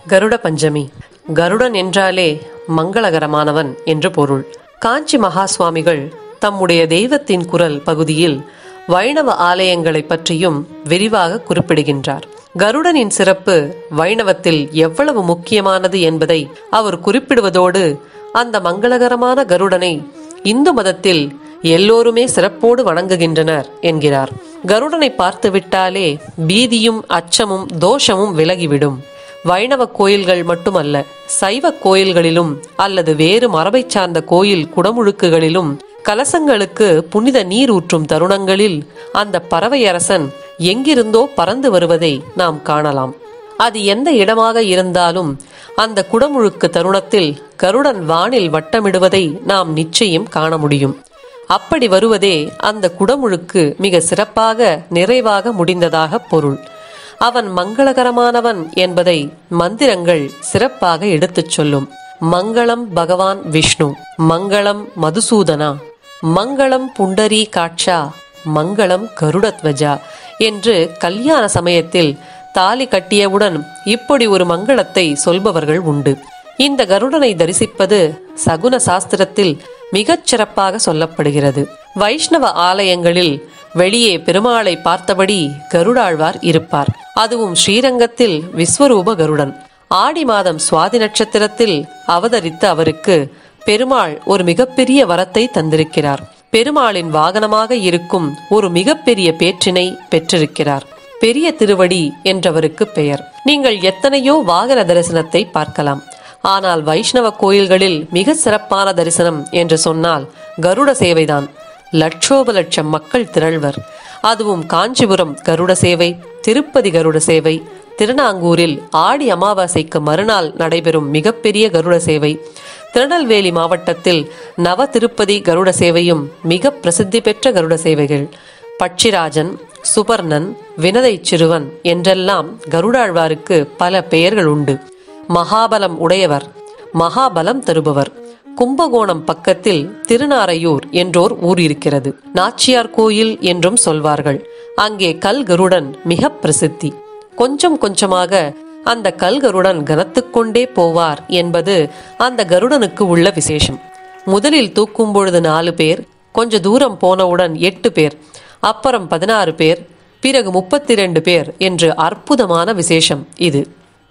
கருட பஞ்சமி. கருடன் என்றாலே மங்களகரமானவன் என்று பொருள். காஞ்சி மகா சுவாமிகள் தம்முடைய தெய்வத்தின் குரல் பகுதியில் வைணவ ஆலயங்களை பற்றியும் விரிவாக குறிப்பிடுகின்றார். கருடனின் சிறப்பு வைணவத்தில் எவ்வளவு முக்கியமானது என்பதை அவர் குறிப்பிடுவதோடு, அந்த மங்களகரமான கருடனை இந்து மதத்தில் எல்லோருமே சிறப்போடு வணங்குகின்றனர் என்கிறார். கருடனை பார்த்துவிட்டாலே பீதியும் அச்சமும் தோஷமும் விலகிவிடும். வைணவ கோயில்கள் மட்டுமல்ல, சைவ கோயில்களிலும் அல்லது வேறு மரபை சார்ந்த கோயில் குடமுழுக்குகளிலும் கலசங்களுக்கு புனித நீர் ஊற்றும் தருணங்களில் அந்த பறவையரசன் எங்கிருந்தோ பறந்து வருவதை நாம் காணலாம். அது எந்த இடமாக இருந்தாலும் அந்த குடமுழுக்கு தருணத்தில் கருடன் வானில் வட்டமிடுவதை நாம் நிச்சயம் காண முடியும். அப்படி வருவதே அந்த குடமுழுக்கு மிக சிறப்பாக நிறைவாக முடிந்ததாக பொருள். அவன் மங்களகரமானவன் என்பதை மந்திரங்கள் சிறப்பாக எடுத்துச் சொல்லும். மங்களம் பகவான் விஷ்ணு, மங்களம் மதுசூதனா, மங்களம் புண்டரீ காட்சா, மங்களம் கருடத்வஜா என்று கல்யாண சமயத்தில் தாலி கட்டியவுடன் இப்படி ஒரு மங்களத்தை சொல்பவர்கள் உண்டு. இந்த கருடனை தரிசிப்பது சகுன சாஸ்திரத்தில் மிகச் சிறப்பாக சொல்லப்படுகிறது. வைஷ்ணவ ஆலயங்களில் வெளியே பெருமாளை பார்த்தபடி கருடாழ்வார் இருப்பார். அதுவும் ஸ்ரீரங்கத்தில் விஸ்வரூப கருடன். ஆடி மாதம் சுவாதி நட்சத்திரத்தில் அவதரித்த அவருக்கு பெருமாள் ஒரு மிகப்பெரிய வரத்தை தந்திருக்கிறார். பெருமாளின் வாகனமாக இருக்கும் ஒரு மிகப்பெரிய பேற்றினை பெற்றிருக்கிறார். பெரிய திருவடி என்றவருக்கு பெயர். நீங்கள் எத்தனையோ வாகன தரிசனத்தை பார்க்கலாம். ஆனால் வைஷ்ணவ கோயில்களில் மிக சிறப்பான தரிசனம் என்று சொன்னால் கருட சேவைதான். லட்சோப லட்சம் மக்கள் திரள்வர். அதுவும் காஞ்சிபுரம் கருட சேவை, திருப்பதி கருட சேவை, திருநாங்கூரில் ஆடி அமாவாசைக்கு மறுநாள் நடைபெறும் மிகப்பெரிய கருட சேவை, திருநெல்வேலி மாவட்டத்தில் நவ திருப்பதி கருட சேவையும் மிக பிரசித்தி பெற்ற கருட சேவைகள். பட்சிராஜன், சுபர்ணன், வினதை சிறுவன் என்றெல்லாம் கருடாழ்வாருக்கு பல பெயர்கள் உண்டு. மகாபலம் உடையவர், மகாபலம் தருபவர். கும்பகோணம் பக்கத்தில் திருநாரையூர் என்றோர் ஊர் இருக்கிறது. நாச்சியார் கோயில் என்றும் சொல்வார்கள். அங்கே கல்கருடன் மிக பிரசித்தி. கொஞ்சம் கொஞ்சமாக அந்த கல்கருடன் கனத்துக்கொண்டே போவார் என்பது அந்த கருடனுக்கு உள்ள விசேஷம். முதலில் தூக்கும் பொழுது 4 பேர், கொஞ்ச தூரம் போனவுடன் 8 பேர், அப்புறம் 16 பேர், பிறகு 32 பேர் என்று அற்புதமான விசேஷம் இது.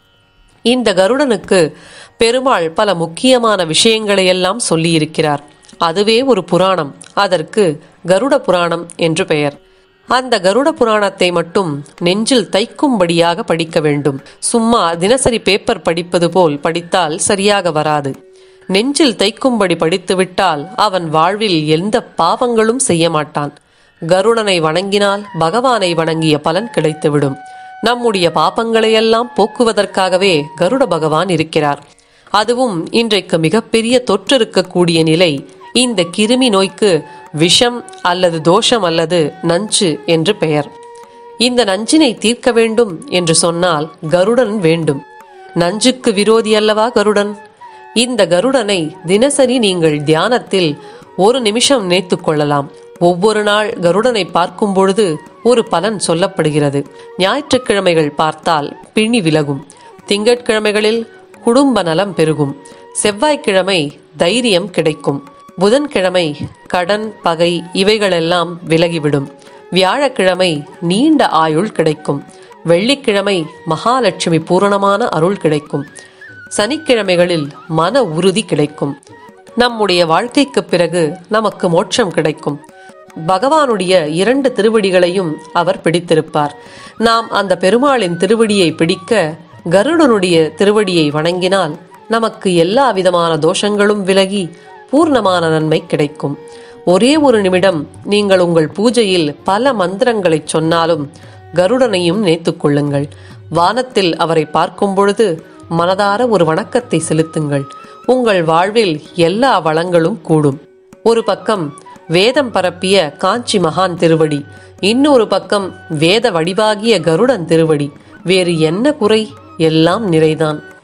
இந்த கருடனுக்கு பெருமாள் பல முக்கியமான விஷயங்களையெல்லாம் சொல்லியிருக்கிறார். அதுவே ஒரு புராணம். அதற்கு கருட புராணம் என்று பெயர். அந்த கருட புராணத்தை மட்டும் நெஞ்சில் தைக்கும்படியாக படிக்க வேண்டும். சும்மா தினசரி பேப்பர் படிப்பது போல் படித்தால் சரியாக வராது. நெஞ்சில் தைக்கும்படி படித்துவிட்டால் அவன் வாழ்வில் எந்த பாவங்களும் செய்ய மாட்டான். கருடனை வணங்கினால் பகவானை வணங்கிய பலன் கிடைத்துவிடும். நம்முடைய பாபங்களையெல்லாம் போக்குவதற்காகவே கருட பகவான் இருக்கிறார். அதுவும் இன்றைக்கு மிகப்பெரிய தொற்று இருக்கக்கூடிய நிலை. இந்த கிருமி நோய்க்கு விஷம் அல்லது தோஷம் அல்லது நஞ்சு என்று பெயர். இந்த நஞ்சினை தீர்க்க வேண்டும் என்று சொன்னால் கருடன் வேண்டும். நஞ்சுக்கு விரோதி அல்லவா கருடன்? இந்த கருடனை தினசரி நீங்கள் தியானத்தில் 1 நிமிஷம் நினைத்து கொள்ளலாம். ஒவ்வொரு நாள் கருடனை பார்க்கும் பொழுது ஒரு பலன் சொல்லப்படுகிறது. ஞாயிற்றுக்கிழமைகள் பார்த்தால் பிணி விலகும். திங்கட்கிழமைகளில் குடும்ப நலம் பெருகும். செவ்வாய்க்கிழமை தைரியம் கிடைக்கும். புதன்கிழமை கடன் பகை இவைகளெல்லாம் விலகிவிடும். வியாழக்கிழமை நீண்ட ஆயுள் கிடைக்கும். வெள்ளிக்கிழமை மகாலட்சுமி பூரணமான அருள் கிடைக்கும். சனிக்கிழமைகளில் மன உறுதி கிடைக்கும். நம்முடைய வாழ்க்கைக்கு பிறகு நமக்கு மோட்சம் கிடைக்கும். பகவானுடைய 2 திருவடிகளையும் அவர் பிடித்திருப்பார். நாம் அந்த பெருமாளின் திருவடியை பிடிக்க கருடனுடைய திருவடியை வணங்கினால் நமக்கு எல்லா விதமான தோஷங்களும் விலகி பூர்ணமான நன்மை கிடைக்கும். ஒரே ஒரு நிமிடம் நீங்கள் உங்கள் பூஜையில் பல மந்திரங்களை சொன்னாலும் கருடனையும் நினைத்துக் கொள்ளுங்கள். வானத்தில் அவரை பார்க்கும் பொழுது மனதார ஒரு வணக்கத்தை செலுத்துங்கள். உங்கள் வாழ்வில் எல்லா வளங்களும் கூடும். ஒரு பக்கம் வேதம் பரப்பிய காஞ்சி மகான் திருவடி, இன்னொரு பக்கம் வேத வடிவாகிய கருடன் திருவடி. வேறு என்ன குறை? எல்லாம் நிறைதான்.